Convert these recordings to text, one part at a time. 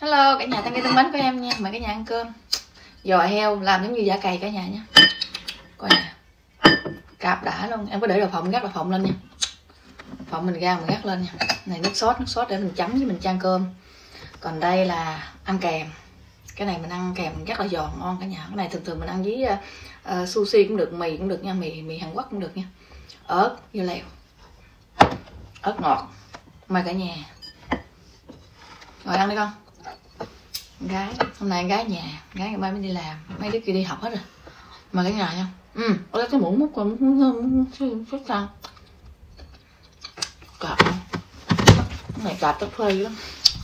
Hello cả nhà thân mến của em nha, mời cả nhà ăn cơm. Giò heo làm giống như chả cày cả nhà nha. Coi nè, cạp đã luôn. Em có để đậu phộng, gắt đậu phộng lên nha. Phộng mình rang mình gắt lên nha. Này nước sốt để mình chấm với mình chan cơm. Còn đây là ăn kèm. Cái này mình ăn kèm rất là giòn ngon cả nhà. Cái này thường mình ăn với sushi cũng được, mì cũng được nha, mì Hàn Quốc cũng được nha. Ớt, dưa leo, ớt ngọt. Mời cả nhà. Rồi ăn đi con. Gái hôm nay gái nhà, gái ngày mai mới đi làm, mấy đứa kia đi học hết rồi, mà cái nhà nha. Có cái muỗng múc còn muốn chút sao cạp không? Cái này cạp tóc phơi lắm.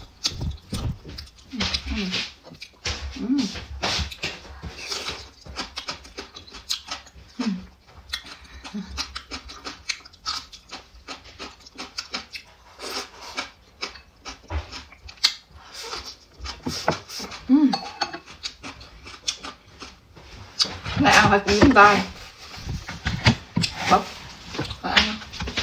Này ăn phải kiếm tay bóc phải ăn.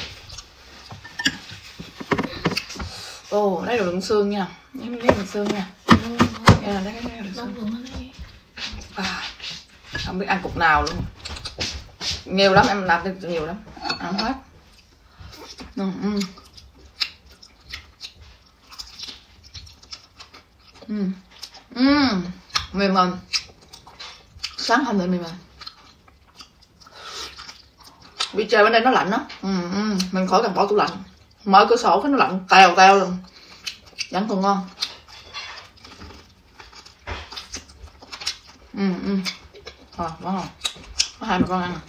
Ồ, đây là lượng xương nha, em lấy lượng xương nha. Đây là cái lượng xương. Không biết ăn cục nào luôn, nhiều lắm, em làm được nhiều lắm, ăn hết. Mềm ngon, sáng hôm nay mềm ngon. Vì trời bên đây nó lạnh đó, mình khỏi cần bỏ tủ lạnh, mở cửa sổ cái nó lạnh tèo luôn, vẫn còn ngon. Rồi quá ngon, có hai mẹ con ăn.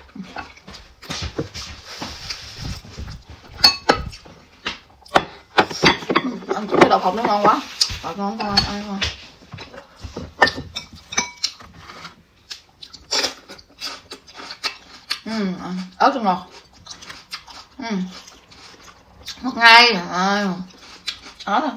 Ăn cái đậu phộng nó ngon quá, rồi ngon con ăn ngon. Ớt cho ngọt, ngọt ngay ớt thôi.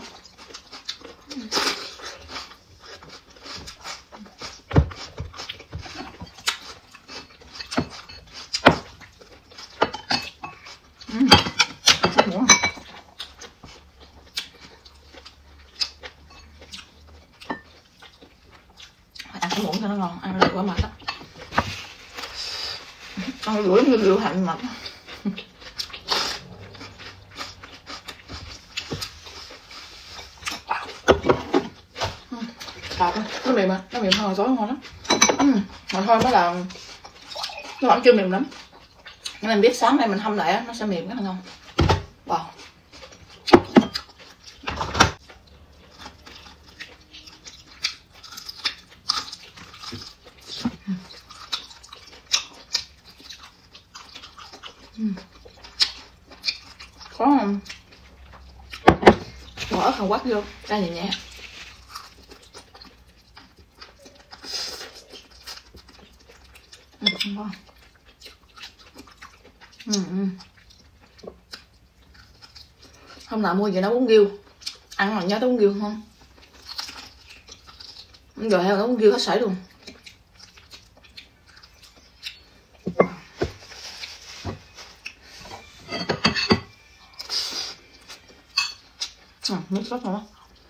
Ăn cái muỗng cho nó ngon, ăn được quá mệt á. Ăn rửa như rượu hạnh mà. Cạp nó mềm à, nó mềm hơn hồi tối ngon lắm. Mà thôi mới là nó vẫn chưa mềm lắm, nhưng mình biết sáng nay mình hâm lại á, nó sẽ mềm rất là ngon. Wow. Có không? Bỏ ớt Hàn Quốc vô, cay nhẹ nhẹ. Ngon. Hôm nào mua về nấu bún riêu, ăn mà nhớ tới bún riêu không? Rồi heo nấu bún riêu hết sảy luôn. Nước sốt ngon quá.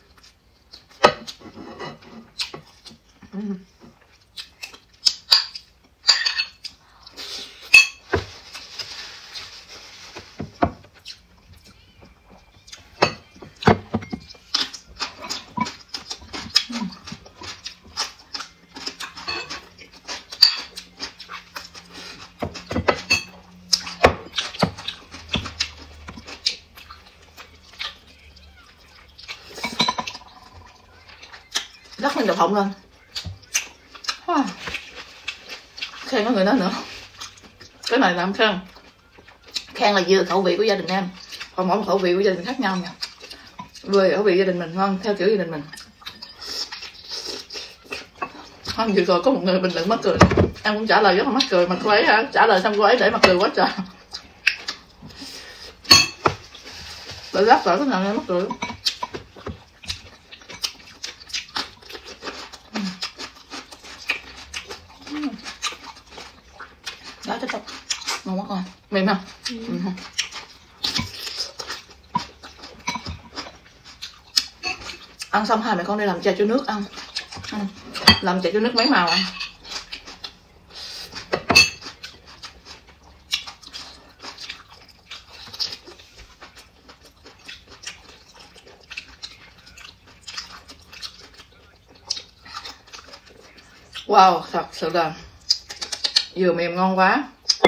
Rắc lên đậu phộng lên. Khen có người nói nữa, cái này làm khen là vừa khẩu vị của gia đình em, còn mỗi khẩu vị của gia đình khác nhau nha. Vừa khẩu vị gia đình mình ngon theo kiểu gia đình mình. Hôm vừa rồi có một người bình luận mắc cười, em cũng trả lời rất là mắc cười, mà cô ấy trả lời xong cô ấy để mặt cười quá trời. Tự giác cỡ cái nào nghe mắc cười. Đó tiếp tục ngon quá rồi, mềm không? Không? Ăn xong hai mẹ con đi làm chè chua nước ăn. Làm chè chua nước mấy màu ăn. Wow, thật sự là dừa mềm ngon quá.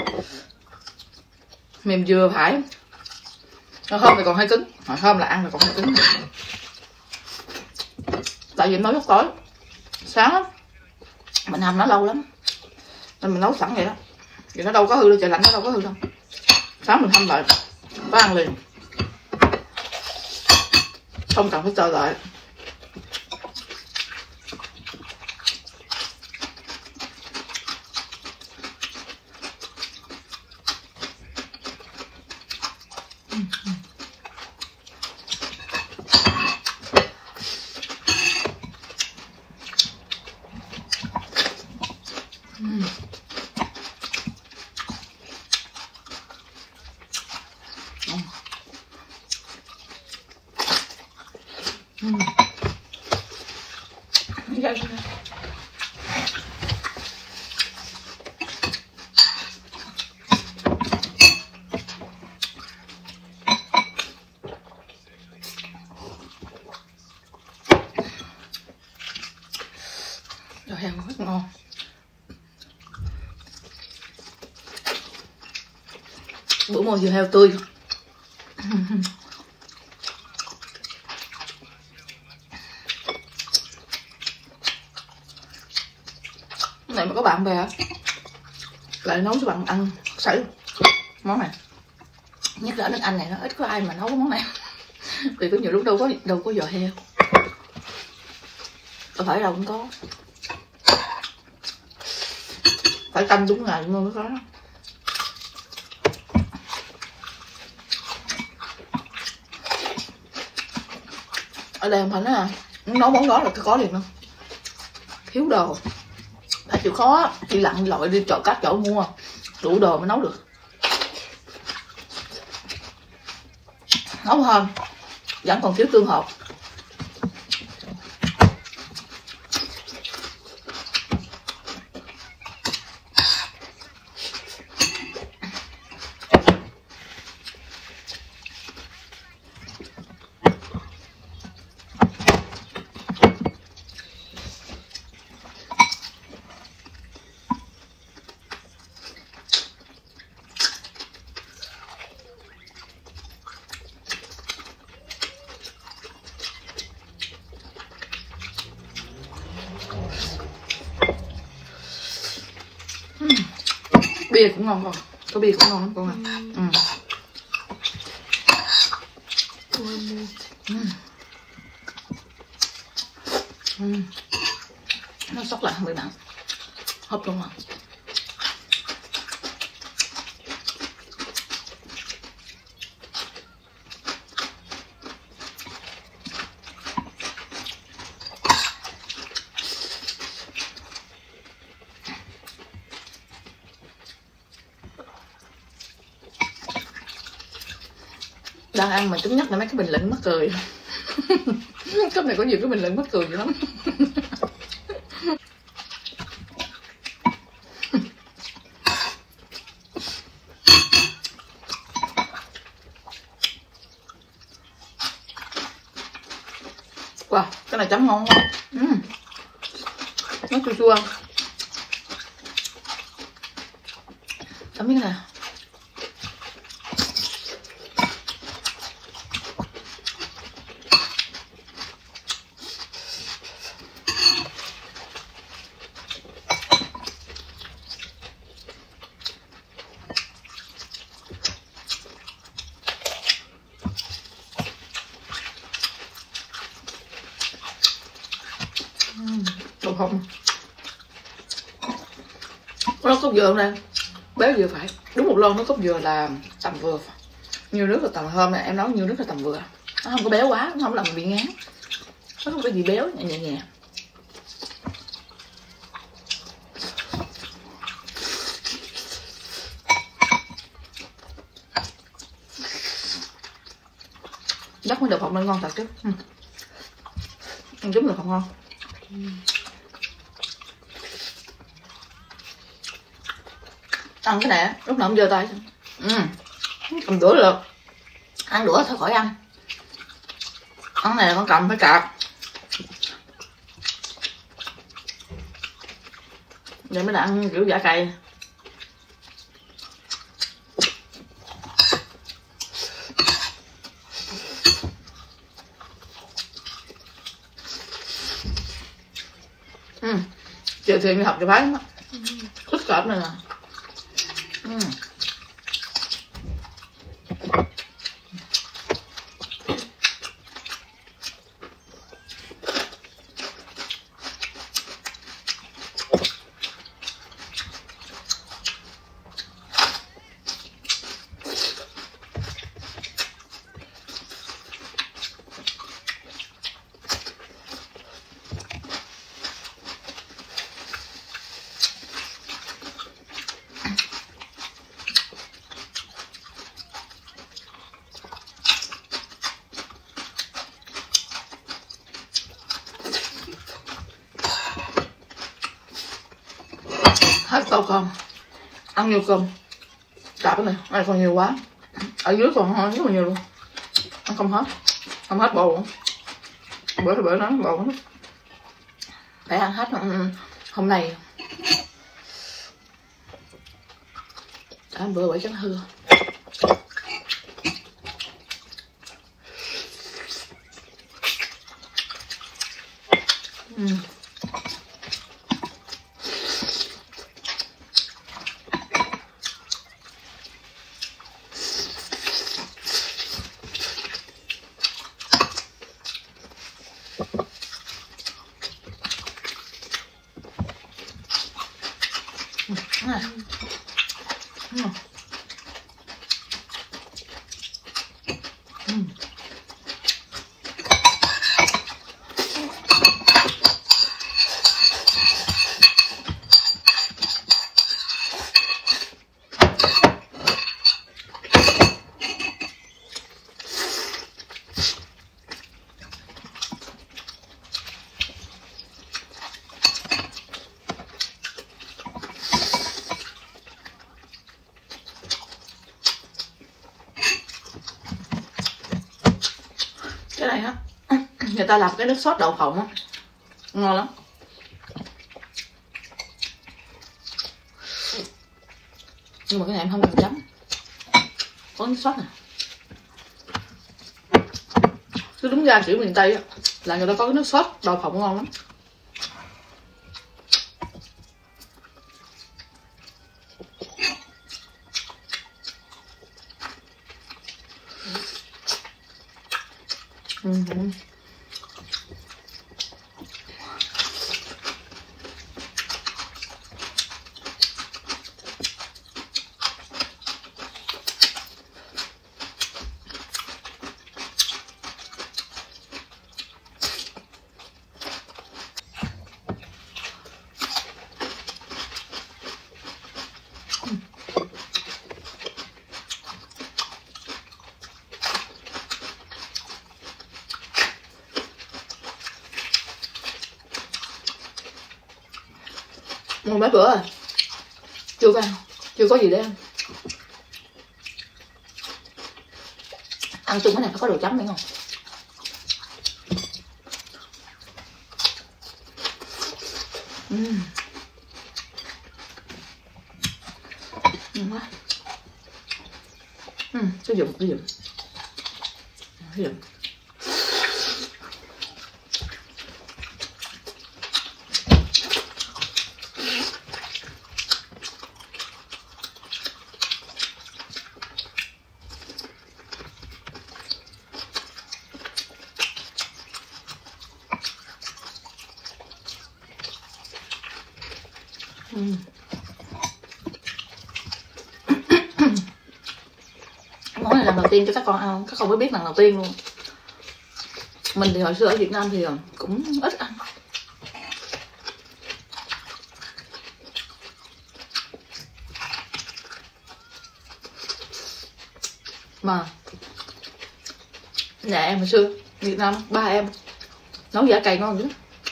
Mềm vừa phải. Nó hôm thì còn hơi cứng, hồi hôm là ăn là còn hơi cứng. Tại vì nấu lúc tối, sáng mình hầm nó lâu lắm nên mình nấu sẵn vậy đó, vì nó đâu có hư đâu, trời lạnh nó đâu có hư đâu. Sáng mình hâm lại có ăn liền, không cần phải chờ đợi. Giò heo rất ngon. Bữa mua giò heo tươi. Này mà có bạn bè lại nấu cho bạn ăn sẵn món này, nhất là ở nước Anh này nó ít có ai mà nấu cái món này. Vì có nhiều lúc đâu có giò heo, đâu phải đâu cũng có, phải canh đúng ngày mới có. Ở đây không phải nói nấu món đó là có liền đâu, thiếu đồ, phải chịu khó chị lặn lội đi chợ các chỗ mua đủ đồ mới nấu được. Nấu hơn vẫn còn thiếu tương hột. Bia cũng ngon, có bia cũng ngon lắm con à. Nó sóc lại không bị nặng, hấp luôn à. Đang ăn mà chúng nhắc là mấy cái bình luận mắc cười. Cấp này có nhiều cái bình luận mắc cười lắm. Wow, cái này chấm ngon quá. Nó chua chua. Chấm cái này. Đồ không nó cốt dừa này béo vừa phải, đúng một lon nó cốt dừa là tầm vừa, nhiều nước là tầm hôm này em nấu nhiều nước là tầm vừa, nó không có béo quá, nó không làm mình bị ngán, nó không có gì béo, nhẹ nhẹ. Chắc mới được hộp nên ngon thật chứ. ăn trứng là không ngon. Ăn cái này lúc nào cũng giơ tay. Cầm đũa được, ăn đũa thôi khỏi ăn. Ăn này là con cầm phải cạp vậy mới là ăn kiểu giả cày. Chiều thiền đi học cho phái lắm á, thích cọp này nè. Hết tô cơm, ăn nhiều cơm. Chả cái này còn nhiều quá. Ở dưới còn rất là nhiều luôn. Ăn không hết, không hết bầu luôn. Bữa nó bầu nó phải ăn hết hôm nay. Đã bữa bởi chắc hư. Cái này á, người ta làm cái nước sốt đậu phộng á, ngon lắm. Nhưng mà cái này em không cần chấm, có nước sốt nè. Cứ đúng ra kiểu miền Tây á, là người ta có cái nước sốt đậu phộng ngon lắm. Mấy bữa rồi chưa ăn, chưa có gì để ăn chung cái này phải có đồ chấm phải không? Ngon quá. Cái dụng món này lần đầu tiên cho các con ăn, các con mới biết lần đầu tiên luôn. Mình thì hồi xưa ở Việt Nam thì cũng ít ăn. Mà nhà em hồi xưa Việt Nam ba em Nấu giả cày ngon dữ.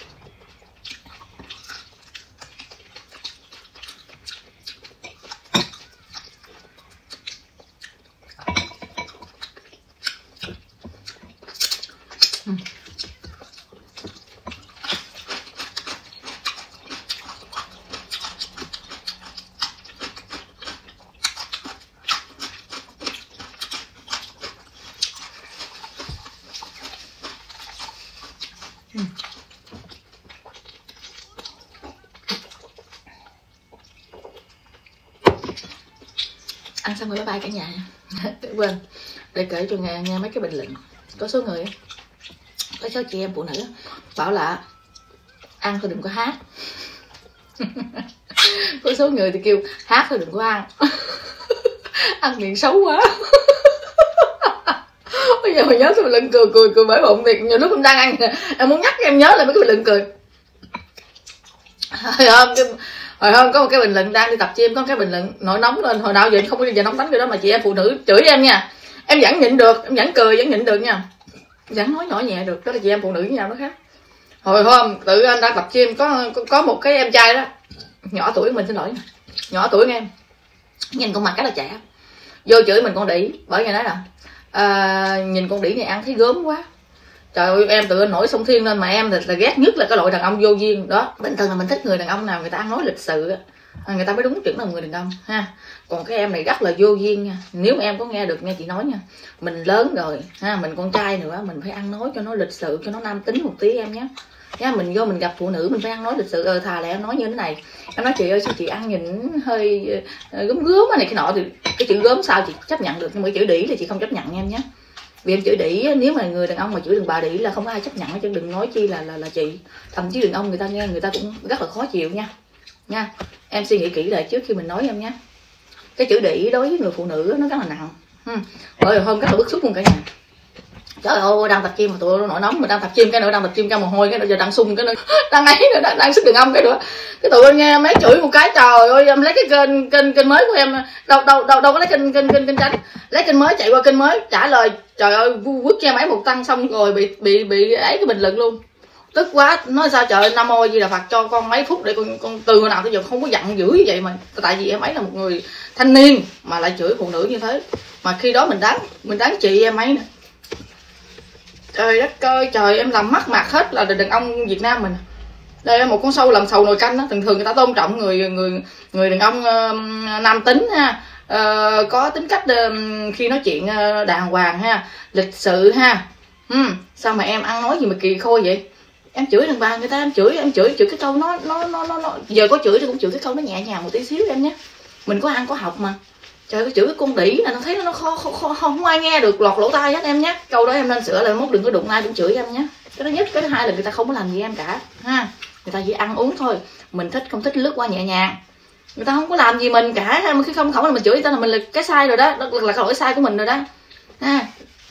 Ăn xong rồi bye bye cả nhà. Quên để kể cho nghe mấy cái bình luận. Có số người, có số chị em phụ nữ bảo là ăn thôi đừng có hát. Có số người thì kêu hát thôi đừng có ăn. Ăn miệng xấu quá. Bây giờ mình nhớ cái bình luận cười bởi bụng thì nhiều lúc em đang ăn em muốn nhắc em nhớ lại mấy cái bình luận cười. Hồi hôm có một cái bình luận đang đi tập gym, có một cái bình luận nổi nóng lên, hồi nào giờ không có giờ nóng đánh cái đó mà chị em phụ nữ chửi em nha, em vẫn nhịn được, em vẫn cười vẫn nhịn được nha, vẫn nói nhỏ nhẹ được, đó là chị em phụ nữ với nhau nó khác. Hồi hôm tự anh đang tập gym có một cái em trai đó nhỏ tuổi mình, xin lỗi nhỏ tuổi nghe em, nhìn con mặt cái là trẻ, vô chửi mình con đĩ, bởi vì nói là nhìn con đĩ này ăn thấy gớm quá. Trời ơi em tự nổi sông thiên lên, mà em là ghét nhất là cái loại đàn ông vô duyên đó. Bình thường là mình thích người đàn ông nào người ta ăn nói lịch sự, người ta mới đúng chuẩn là người đàn ông ha. Còn cái em này rất là vô duyên nha. Nếu mà em có nghe được nghe chị nói nha, mình lớn rồi ha, mình con trai nữa, mình phải ăn nói cho nó lịch sự, cho nó nam tính một tí em nhé. Nha, mình vô mình gặp phụ nữ mình phải ăn nói lịch sự. Thà là em nói như thế này, em nói chị ơi sao chị ăn nhìn hơi gớm gớm này cái nọ, thì cái chữ gớm sao chị chấp nhận được, nhưng mà chữ đĩ thì chị không chấp nhận em nhé. Vì em chửi đĩ, nếu mà người đàn ông mà chửi đàn bà đĩ là không có ai chấp nhận hết, chứ đừng nói chi là chị. Thậm chí đàn ông người ta nghe người ta cũng rất là khó chịu nha. Em suy nghĩ kỹ lại trước khi mình nói em nhé. Cái chữ đĩ đối với người phụ nữ nó rất là nặng. Rồi hôm rất là bức xúc luôn cả nhà. Trời ơi đang tập gym mà tụi nó nổi nóng, mình đang tập gym cái nữa, đang tập gym ra mồ hôi cái nữa, giờ đang sung cái nữa, đang ấy nữa, đang sức đàn ông cái nữa, cái tụi nghe mấy chửi một cái trời ơi. Em lấy cái kênh mới của em, đâu có lấy kênh tránh, lấy kênh mới chạy qua kênh mới trả lời, trời ơi quất cho em ấy một tăng xong rồi bị ấy cái bình luận luôn, tức quá. Nói sao trời ơi, Nam Mô Di Đà Phật cho con mấy phút để con từ hồi nào tới giờ không có giận dữ như vậy, mà tại vì em ấy là một người thanh niên mà lại chửi phụ nữ như thế, mà khi đó mình đáng chị em ấy nè. Trời đất ơi, trời em làm mất mặt hết là đàn ông Việt Nam mình. Đây là một con sâu làm sầu nồi canh đó. Thường người ta tôn trọng người đàn ông nam tính ha, có tính cách khi nói chuyện đàng hoàng ha, lịch sự ha. Sao mà em ăn nói gì mà kỳ khôi vậy? Em chửi đàn bà người ta, em chửi cái câu nó giờ có chửi thì cũng chửi cái câu nó nhẹ nhàng một tí xíu em nhé. Mình có ăn có học mà. Trời ơi, chửi cái con đĩ này nó thấy nó không ai nghe được, lọt lỗ tai hết em nhé. Câu đó em nên sửa lại, mốt đừng có đụng ai cũng chửi em nhé. Cái thứ nhất, cái thứ hai là người ta không có làm gì em cả ha, người ta chỉ ăn uống thôi, mình thích không thích lướt qua nhẹ nhàng, người ta không có làm gì mình cả. Khi không là mình chửi người ta là mình là cái sai rồi đó, là cái lỗi sai của mình rồi đó ha.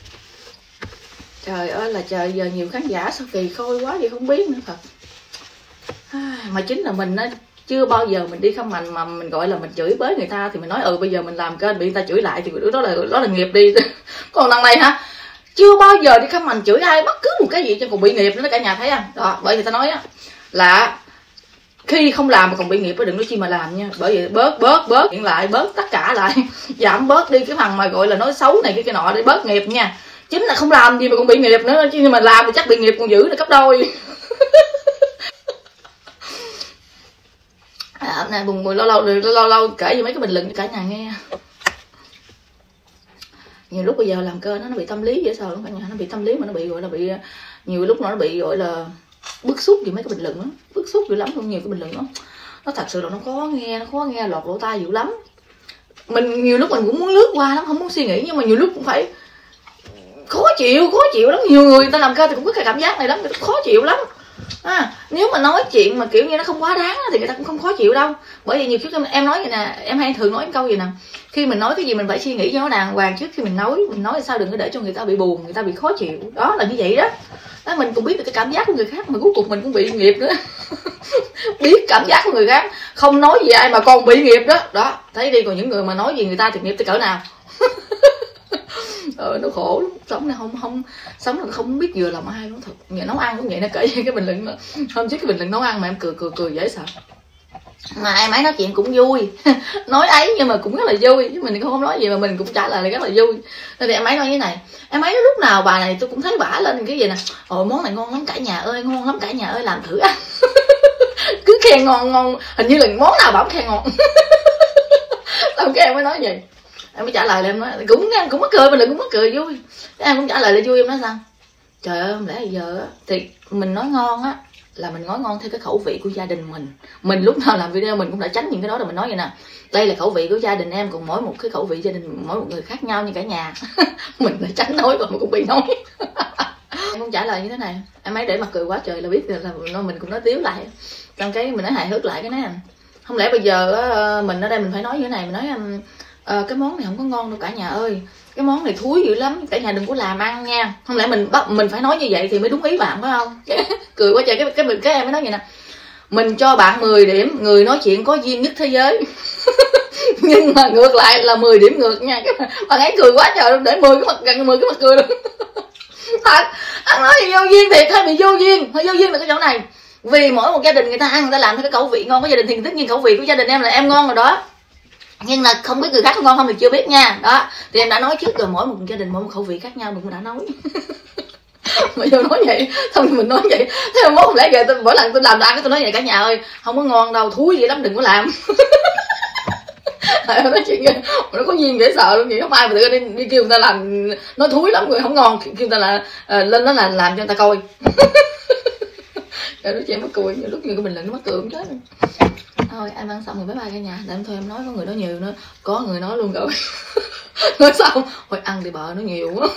Trời ơi là trời, giờ nhiều khán giả sao kỳ khôi quá vậy không biết nữa thật. Mà chính là mình á, chưa bao giờ mình đi khăm mạnh mà mình gọi là mình chửi bới người ta, thì mình nói bây giờ mình làm kênh bị người ta chửi lại thì đó là nghiệp đi. Còn đằng này hả, chưa bao giờ đi khăm mạnh chửi ai bất cứ một cái gì cho còn bị nghiệp nữa đó cả nhà thấy không? Đó, bởi vì ta nói á là khi không làm mà còn bị nghiệp đừng nói chi mà làm nha. Bởi vì bớt hiện lại, bớt tất cả lại, giảm bớt đi cái phần mà gọi là nói xấu này cái nọ để bớt nghiệp nha. Chính là không làm gì mà còn bị nghiệp nữa, chứ nhưng mà làm thì chắc bị nghiệp còn giữ là gấp đôi. Hôm nay buồn lâu kể về mấy cái bình luận cả nhà nghe. Nhiều lúc bây giờ làm kênh nó bị tâm lý dễ sợ lắm cả nhà, nó bị tâm lý mà nó bị gọi là bị nhiều lúc nó bị gọi là bức xúc vì mấy cái bình luận đó, bức xúc dữ lắm luôn. Nhiều cái bình luận đó nó thật sự là nó khó nghe lọt lỗ tai dữ lắm. Mình nhiều lúc mình cũng muốn lướt qua lắm, không muốn suy nghĩ, nhưng mà nhiều lúc cũng phải khó chịu lắm. Nhiều người ta làm kênh thì cũng có cái cảm giác này lắm, khó chịu lắm. Nếu mà nói chuyện mà kiểu như nó không quá đáng thì người ta cũng không khó chịu đâu. Bởi vì nhiều khi em nói vậy nè, em hay thường nói câu gì nè, khi mình nói cái gì mình phải suy nghĩ cho nó đàng hoàng trước khi mình nói sao đừng có để cho người ta bị buồn, người ta bị khó chịu. Đó là như vậy đó. Mình cũng biết được cái cảm giác của người khác mà cuối cùng mình cũng bị nghiệp nữa. Biết cảm giác của người khác, không nói gì ai mà còn bị nghiệp đó. Đó, thấy đi, còn những người mà nói gì người ta thì nghiệp tới cỡ nào. Nó khổ lắm, sống này không sống là không biết vừa lòng ai luôn thật. Nhà nấu ăn cũng vậy, nó kể cái bình luận hôm trước cái bình luận nấu ăn mà em cười dễ sợ. Mà em ấy nói chuyện cũng vui nói ấy nhưng mà cũng rất là vui, chứ mình không nói gì mà mình cũng trả lời là rất là vui. Nên thì em ấy nói như thế này, em ấy nói lúc nào bà này tôi cũng thấy bả lên cái gì nè, ồ món này ngon lắm cả nhà ơi, ngon lắm cả nhà ơi, làm thử ăn. Cứ khen ngon, hình như là món nào bà cũng khen ngon. Xong cái em mới nói vậy, em mới trả lời là em nói cũng mắc cười, mình cũng mắc cười vui. Em cũng trả lời là vui. Em nói sao trời ơi, không lẽ giờ thì mình nói ngon á là mình nói ngon theo cái khẩu vị của gia đình mình lúc nào làm video mình cũng đã tránh những cái đó rồi. Mình nói vậy nè, đây là khẩu vị của gia đình em, còn mỗi một cái khẩu vị gia đình mỗi một người khác nhau như cả nhà. Mình đã tránh nói và mình cũng bị nói. Em cũng trả lời như thế này, em ấy để mặt cười quá trời là biết là mình cũng nói tiếu lại. Xong cái mình nói hài hước lại cái này, không lẽ bây giờ mình ở đây mình phải nói như thế này, mình nói cái món này không có ngon đâu cả nhà ơi, cái món này thúi dữ lắm cả nhà đừng có làm ăn nha. Không lẽ mình phải nói như vậy thì mới đúng ý bạn phải không? Cười quá trời. Cái em mới nói vậy nè, mình cho bạn 10 điểm người nói chuyện có duyên nhất thế giới. Nhưng mà ngược lại là 10 điểm ngược nha. Bạn ấy cười quá trời luôn, để 10 cái mặt cười luôn. Thật, ăn nói thì vô duyên thiệt hay bị vô duyên? Hơi vô duyên là cái chỗ này. Vì mỗi một gia đình người ta ăn, người ta làm theo cái khẩu vị ngon của gia đình thì tất nhiên khẩu vị của gia đình em là em ngon rồi đó. Nhưng là không biết người khác có ngon không thì chưa biết nha. Đó, thì em đã nói trước rồi, mỗi một gia đình mỗi một khẩu vị khác nhau, đừng có đã nói. Mà vô nói vậy, xong rồi mình nói vậy, thế mà mốt không lẽ giờ tôi mỗi lần tôi làm ăn cái tôi nói vậy cả nhà ơi, không có ngon đâu, thúi vậy lắm đừng có làm. Nói chuyện nó có duyên dễ sợ luôn vậy, không ai mà tự đi kêu người ta làm nói thúi lắm người không ngon, kêu người ta là lên đó là làm cho người ta coi. Rồi nói chuyện mắc cười, nhiều lúc nhiều cái mình lần nó mắc cười cũng chết. Thôi em ăn xong rồi bye bye cả nhà, để em thôi em nói có người nói nhiều nữa, có người nói luôn rồi. Nói xong thôi ăn đi bợ nó nhiều quá.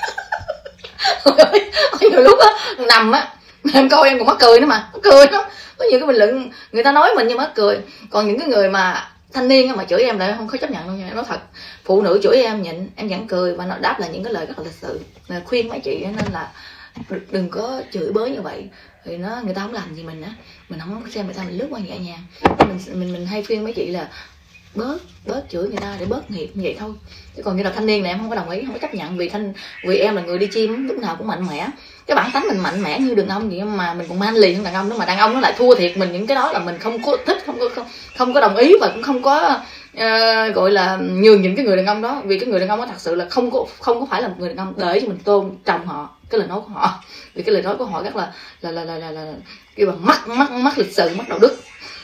Nhiều lúc á nằm á em coi em còn mắc cười nữa mà, mắc cười lắm. Có nhiều cái bình luận người ta nói mình nhưng mắc cười, còn những cái người mà thanh niên mà chửi em lại không có chấp nhận luôn nha. Em nói thật, phụ nữ chửi em nhịn em vẫn cười và nó đáp là những cái lời rất là lịch sự. Khuyên mấy chị nên là đừng có chửi bới như vậy, thì người ta không làm gì mình á, mình không xem người ta, mình lướt qua nhẹ nhàng. Mình hay khuyên mấy chị là bớt chửi người ta để bớt nghiệp như vậy thôi. Chứ còn như là thanh niên này em không có đồng ý, không có chấp nhận, vì em là người đi chim lúc nào cũng mạnh mẽ, cái bản tánh mình mạnh mẽ như đàn ông vậy mà mình còn man lì hơn đàn ông nữa, mà đàn ông nó lại thua thiệt mình. Những cái đó là mình không có thích, không có đồng ý và cũng không có gọi là nhường những cái người đàn ông đó, vì cái người đàn ông đó thật sự là không có phải là một người đàn ông để cho mình tôn trọng họ cái lời nói của họ, vì cái lời nói của họ rất là kêu bằng mắc lịch sự, mắc đạo đức.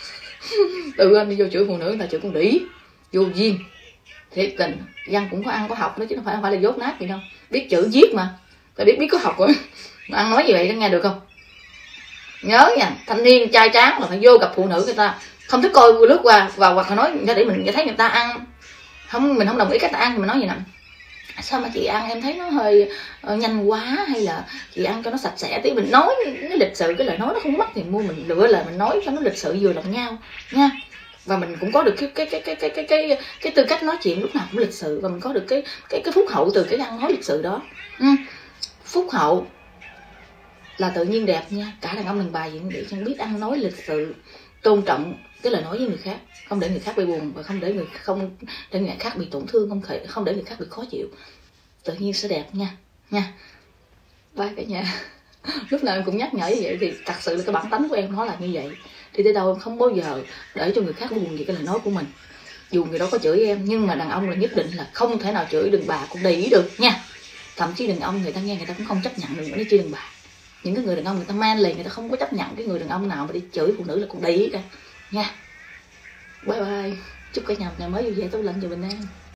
Tự anh đi vô chửi phụ nữ, người ta chửi con đĩ vô duyên thiệt tình. Văn cũng có ăn có học đó chứ không phải là dốt nát gì đâu, biết chữ viết mà, ta biết có học rồi. Mà ăn nói gì vậy nghe được không? Nhớ nha, thanh niên trai tráng là phải vô gặp phụ nữ người ta không thích coi lướt qua và hoặc là nói để mình thấy người ta ăn mình không đồng ý cách ta ăn thì mình nói gì nè, sao mà chị ăn em thấy nó hơi nhanh quá, hay là chị ăn cho nó sạch sẽ tí. Mình nói cái lịch sự, cái lời nói nó không mắc thì mua mình lựa lời mình nói cho nó lịch sự vừa lòng nhau nha. Và mình cũng có được cái tư cách nói chuyện lúc nào cũng lịch sự, và mình có được cái phúc hậu từ cái ăn nói lịch sự đó. Phúc hậu là tự nhiên đẹp nha, cả đàn ông đàn bà gì cũng vậy, chẳng biết ăn nói lịch sự, tôn trọng cái lời nói với người khác, không để người khác bị buồn và không để người khác bị tổn thương, không để người khác bị khó chịu, tự nhiên sẽ đẹp nha. Bye cả nhà. Lúc nào em cũng nhắc nhở như vậy, thì thật sự là cái bản tánh của em nó là như vậy. Thì tới đâu em không bao giờ để cho người khác buồn vì cái lời nói của mình, dù người đó có chửi em, nhưng mà đàn ông là nhất định là không thể nào chửi đàn bà cũng để ý được nha. Thậm chí đàn ông người ta nghe người ta cũng không chấp nhận được nữa chứ đàn bà. Những cái người đàn ông người ta man lì, người ta không có chấp nhận cái người đàn ông nào mà đi chửi phụ nữ là cũng để ý cả nha. Bye bye, chúc cả nhà một ngày mới vui vẻ tốt lành và bình an.